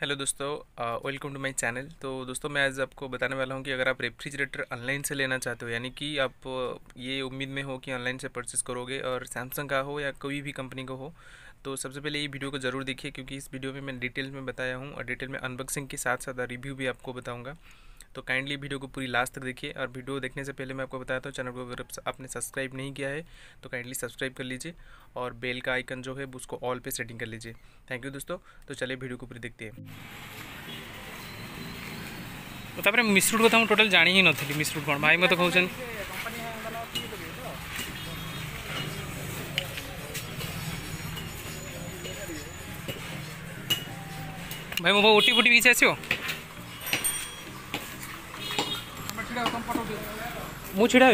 Hello दोस्तों, welcome to my channel. तो दोस्तों मैं आज आपको बताने वाला हूं कि अगर आप रेफ्रिजरेटर ऑनलाइन से लेना चाहते हो, यानी कि आप ये उम्मीद में हो कि ऑनलाइन से परचेस करोगे और सैमसंग का हो या कोई भी कंपनी का हो, तो सबसे पहले ये वीडियो को ज़रूर देखिए, क्योंकि इस वीडियो में मैं डिटेल में बताया हूँ और डिटेल में अनबॉक्सिंग के साथ साथ रिव्यू भी आपको बताऊँगा। तो काइंडली वीडियो को पूरी लास्ट तक देखिए। और वीडियो देखने से पहले मैं आपको बताता हूँ, चैनल को अगर आपने सब्सक्राइब नहीं किया है तो काइंडली सब्सक्राइब कर लीजिए और बेल का आइकन जो है उसको ऑल पे सेटिंग कर लीजिए। थैंक यू दोस्तों। तो चलिए वीडियो को पूरी देखते हैं। तापर मिश्रुट कथा मुझे टोटाल जानी ही नी मिश्रुट कौन भाई मत कहते भाई मो ओटी फोटी किसी आसो मु छिड़ा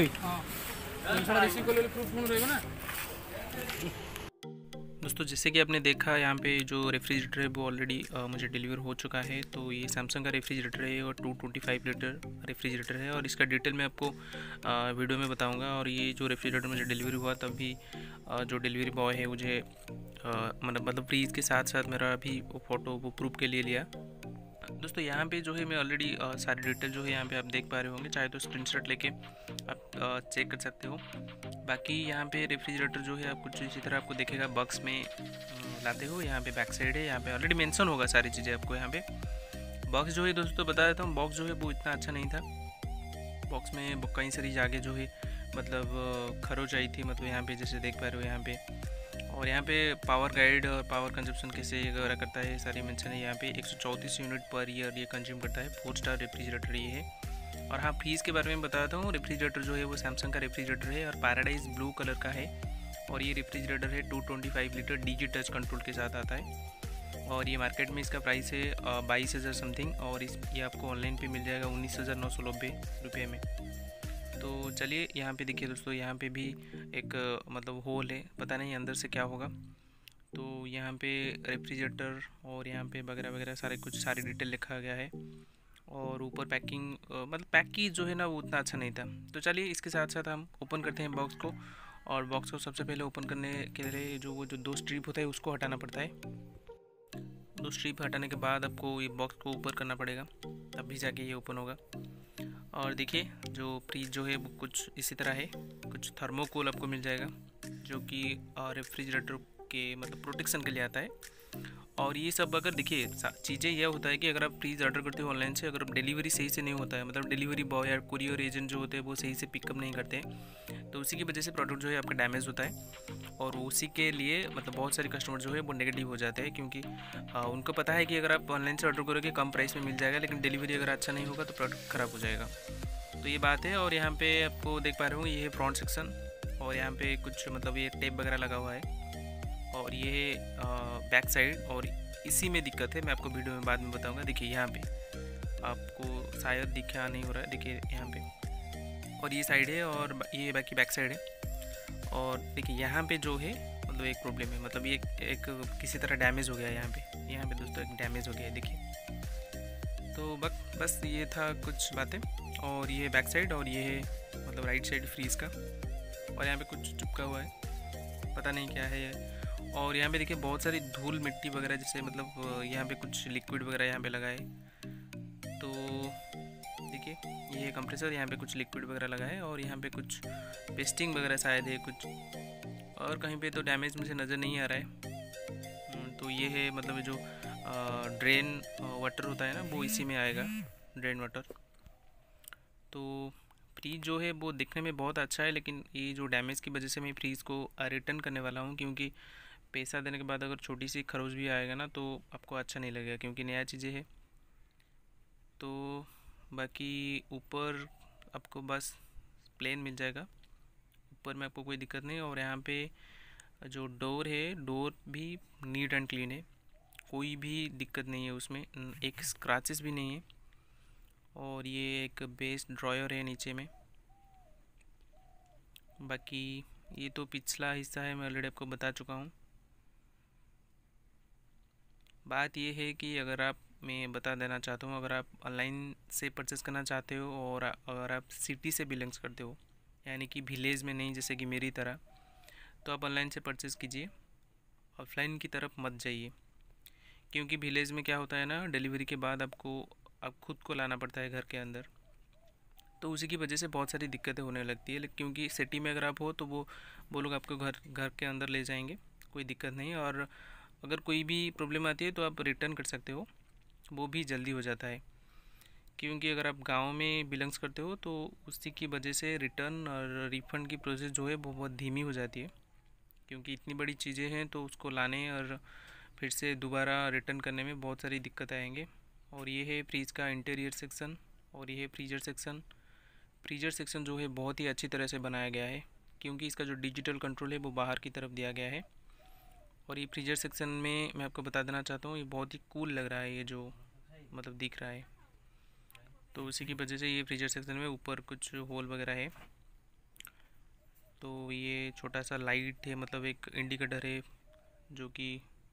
दोस्तों, जैसे कि आपने देखा यहाँ पे जो रेफ्रिजरेटर है वो ऑलरेडी मुझे डिलीवर हो चुका है। तो ये सैमसंग का रेफ्रिजरेटर है और 225 लीटर रेफ्रिजरेटर है और इसका डिटेल मैं आपको वीडियो में बताऊंगा। और ये जो रेफ्रिजरेटर मुझे डिलीवरी हुआ तब भी जो डिलीवरी बॉय है मुझे मतलब फ्रीज के साथ साथ मेरा भी फ़ोटो वो प्रूफ के लिए लिया। दोस्तों यहाँ पे जो है मैं ऑलरेडी सारी डिटेल जो है यहाँ पे आप देख पा रहे होंगे, चाहे तो स्क्रीनशॉट लेके आप चेक कर सकते हो। बाकी यहाँ पे रेफ्रिजरेटर जो है आप कुछ इसी तरह आपको देखेगा बॉक्स में लाते हो। यहाँ पे बैक साइड है, यहाँ पे ऑलरेडी मेंशन होगा सारी चीज़ें आपको। यहाँ पे बॉक्स जो है दोस्तों बता देता हूँ, बॉक्स जो है वो इतना अच्छा नहीं था। बॉक्स में कई सारी जगह जो है मतलब खरोच आई थी, मतलब यहाँ पे जैसे देख पा रहे हो यहाँ पे। और यहाँ पे पावर गाइड और पावर कंजप्शन कैसे वगैरह करता है सारी मेंशन है। यहाँ पे 134 यूनिट पर ईयर ये कंज्यूम करता है। 4 स्टार रेफ्रिजरेटर ये है। और हाँ, फ्रीज के बारे में बताता हूँ। रेफ्रिजरेटर जो है वो सैमसंग का रेफ्रिजरेटर है और पैराडाइज ब्लू कलर का है। और ये रेफ्रिजरेटर है 225 लीटर डीजी टच कंट्रोल के साथ आता है। और ये मार्केट में इसका प्राइस है 22,000 समथिंग। और ये आपको ऑनलाइन पे मिल जाएगा 19,990 रुपये में। तो चलिए यहाँ पे देखिए दोस्तों, यहाँ पे भी एक मतलब होल है, पता नहीं अंदर से क्या होगा। तो यहाँ पे रेफ्रिजरेटर और यहाँ पे वगैरह वगैरह सारी डिटेल लिखा गया है। और ऊपर पैकिंग मतलब पैकेज जो है ना वो उतना अच्छा नहीं था। तो चलिए इसके साथ साथ हम ओपन करते हैं बॉक्स को। और बॉक्स को सबसे पहले ओपन करने के लिए वो जो 2 स्ट्रिप होता है उसको हटाना पड़ता है। 2 स्ट्रिप हटाने के बाद आपको ये बॉक्स को ऊपर करना पड़ेगा, तभी जाके ये ओपन होगा। और देखिए जो फ्रीज जो है वो कुछ इसी तरह है। कुछ थर्मोकोल आपको मिल जाएगा जो कि रेफ्रिजरेटर के मतलब प्रोटेक्शन के लिए आता है। और ये सब अगर देखिए चीज़ें यह होता है कि अगर आप फ्रीज ऑर्डर करते हो ऑनलाइन से, अगर डिलीवरी सही से नहीं होता है, मतलब डिलीवरी बॉय या कुरियर एजेंट जो होते हैं वो सही से पिकअप नहीं करते हैं, तो उसी की वजह से प्रोडक्ट जो है आपका डैमेज होता है। और उसी के लिए मतलब बहुत सारे कस्टमर जो है वो नेगेटिव हो जाते हैं, क्योंकि उनको पता है कि अगर आप ऑनलाइन से ऑर्डर करोगे कम प्राइस में मिल जाएगा, लेकिन डिलीवरी अगर अच्छा नहीं होगा तो प्रोडक्ट ख़राब हो जाएगा। तो ये बात है। और यहाँ पे आपको देख पा रहे हो ये है फ्रंट सेक्शन। और यहाँ पे कुछ मतलब ये टेप वगैरह लगा हुआ है। और ये बैक साइड। और इसी में दिक्कत है, मैं आपको वीडियो में बाद में बताऊंगा। देखिए यहाँ पे आपको शायद दिखा नहीं हो रहा है, देखिए यहाँ पे। और ये साइड है और ये बाकी बैक साइड है। और देखिए यहाँ पे जो है मतलब एक प्रॉब्लम है, मतलब ये एक किसी तरह डैमेज हो गया है यहाँ पे दोस्तों, एक डैमेज हो गया है देखिए। तो बस ये था कुछ बातें। और ये बैक साइड और ये है मतलब राइट साइड फ्रीज का। और यहाँ पे कुछ चिपका हुआ है, पता नहीं क्या है ये। और यहाँ पे देखिए बहुत सारी धूल मिट्टी वगैरह, जैसे मतलब यहाँ पे कुछ लिक्विड वगैरह यहाँ पे लगा है। तो देखिए ये है कंप्रेसर, यहाँ पे कुछ लिक्विड वगैरह लगा है। और यहाँ पे कुछ पेस्टिंग वगैरह शायद है कुछ, और कहीं पे तो डैमेज मुझे नज़र नहीं आ रहा है। तो ये है मतलब जो ड्रेन वाटर होता है ना वो इसी में आएगा, ड्रेन वाटर। तो फ्रीज जो है वो दिखने में बहुत अच्छा है, लेकिन ये जो डैमेज की वजह से मैं फ्रीज़ को रिटर्न करने वाला हूँ, क्योंकि पैसा देने के बाद अगर छोटी सी खरोच भी आएगा ना तो आपको अच्छा नहीं लगेगा, क्योंकि नया चीज़ें है। तो बाकी ऊपर आपको बस प्लेन मिल जाएगा, ऊपर में आपको कोई दिक्कत नहीं। और यहाँ पे जो डोर है, डोर भी नीट एंड क्लीन है, कोई भी दिक्कत नहीं है उसमें, एक स्क्रैचेस भी नहीं है। और ये एक बेस ड्रॉयर है नीचे में। बाकी ये तो पिछला हिस्सा है, मैं ऑलरेडी आपको बता चुका हूँ। बात ये है कि अगर आप मैं बता देना चाहता हूँ, अगर आप ऑनलाइन से परचेज़ करना चाहते हो और अगर आप सिटी से बिलोंग्स करते हो, यानी कि विलेज में नहीं जैसे कि मेरी तरह, तो आप ऑनलाइन से परचेज़ कीजिए, ऑफलाइन की तरफ मत जाइए। क्योंकि विलेज में क्या होता है ना, डिलीवरी के बाद आपको आप खुद को लाना पड़ता है घर के अंदर, तो उसी की वजह से बहुत सारी दिक्कतें होने लगती है। क्योंकि सिटी में अगर आप हो तो वो लोग आपको घर घर के अंदर ले जाएंगे, कोई दिक्कत नहीं। और अगर कोई भी प्रॉब्लम आती है तो आप रिटर्न कर सकते हो, वो भी जल्दी हो जाता है। क्योंकि अगर आप गांव में बिलोंग्स करते हो तो उसी की वजह से रिटर्न और रिफ़ंड की प्रोसेस जो है वो बहुत धीमी हो जाती है। क्योंकि इतनी बड़ी चीज़ें हैं तो उसको लाने और फिर से दोबारा रिटर्न करने में बहुत सारी दिक्कत आएंगे। और ये है फ्रीज का इंटीरियर सेक्शन, और ये है फ्रीजर सेक्शन। फ्रीजर सेक्शन जो है बहुत ही अच्छी तरह से बनाया गया है, क्योंकि इसका जो डिजिटल कंट्रोल है वो बाहर की तरफ दिया गया है। और ये फ्रीजर सेक्शन में मैं आपको बता देना चाहता हूँ, ये बहुत ही कूल लग रहा है, ये जो मतलब दिख रहा है। तो उसी की वजह से ये फ्रीजर सेक्शन में ऊपर कुछ होल वगैरह है। तो ये छोटा सा लाइट है, मतलब एक इंडिकेटर है जो कि,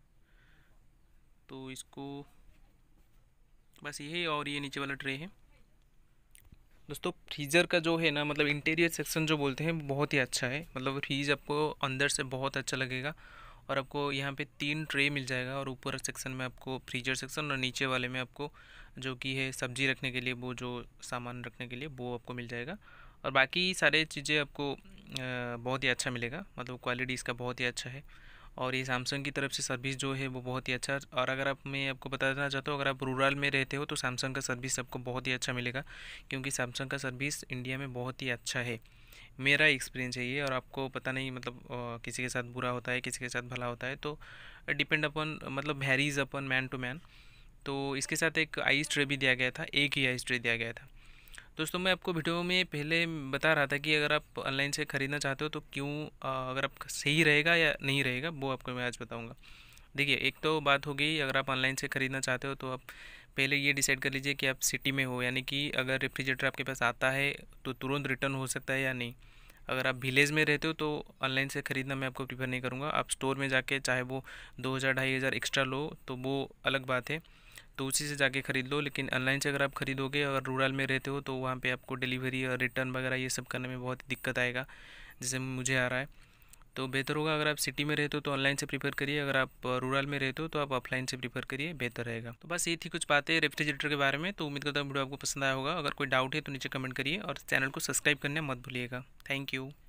तो इसको बस ये है। और ये नीचे वाला ट्रे है। दोस्तों फ्रीज़र का जो है ना, मतलब इंटीरियर सेक्शन जो बोलते हैं बहुत ही अच्छा है। मतलब फ्रीज आपको अंदर से बहुत अच्छा लगेगा। और आपको यहाँ पे 3 ट्रे मिल जाएगा, और ऊपर सेक्शन में आपको फ्रीजर सेक्शन, और नीचे वाले में आपको जो कि है सब्जी रखने के लिए, वो जो सामान रखने के लिए वो आपको मिल जाएगा। और बाकी सारे चीज़ें आपको बहुत ही अच्छा मिलेगा, मतलब क्वालिटी इसका बहुत ही अच्छा है। और ये सैमसंग की तरफ से सर्विस जो है वो बहुत ही अच्छा है। और अगर आप, मैं आपको बता देना चाहता हूँ, अगर आप रूरल में रहते हो तो सैमसंग का सर्विस आपको बहुत ही अच्छा मिलेगा, क्योंकि सैमसंग का सर्विस इंडिया में बहुत ही अच्छा है। मेरा एक्सपीरियंस है ये, और आपको पता नहीं, मतलब किसी के साथ बुरा होता है, किसी के साथ भला होता है, तो डिपेंड अपन, मतलब वेरीज अपन मैन टू मैन। तो इसके साथ एक आइस ट्रे भी दिया गया था, एक ही आइस ट्रे दिया गया था। दोस्तों मैं आपको वीडियो में पहले बता रहा था कि अगर आप ऑनलाइन से ख़रीदना चाहते हो तो क्यों, अगर आप सही रहेगा या नहीं रहेगा वो आपको मैं आज बताऊंगा। देखिए, एक तो बात हो गई, अगर आप ऑनलाइन से ख़रीदना चाहते हो तो आप पहले ये डिसाइड कर लीजिए कि आप सिटी में हो, यानी कि अगर रेफ्रिजरेटर आपके पास आता है तो तुरंत रिटर्न हो सकता है या नहीं। अगर आप विलेज में रहते हो तो ऑनलाइन से ख़रीदना मैं आपको प्रीफर नहीं करूँगा। आप स्टोर में जाके चाहे वो 2,000 2,500 एक्स्ट्रा लो तो वो अलग बात है, तो उसी से जाके ख़रीद लो। लेकिन ऑनलाइन से अगर आप ख़रीदोगे, अगर रूरल में रहते हो, तो वहाँ पे आपको डिलीवरी और रिटर्न वगैरह ये सब करने में बहुत दिक्कत आएगा, जैसे मुझे आ रहा है। तो बेहतर होगा, अगर आप सिटी में रहते हो तो ऑनलाइन से प्रीफर करिए, अगर आप रूरल में रहते हो तो आप ऑफलाइन से प्रीफर करिए, बेहतर रहेगा। तो बस ये थी कुछ बातें रेफ्रिजरेटर के बारे में। तो उम्मीद करता हूँ वीडियो आपको पसंद आया होगा। अगर कोई डाउट है तो नीचे कमेंट करिए, और चैनल को सब्सक्राइब करना मत भूलिएगा। Thank you.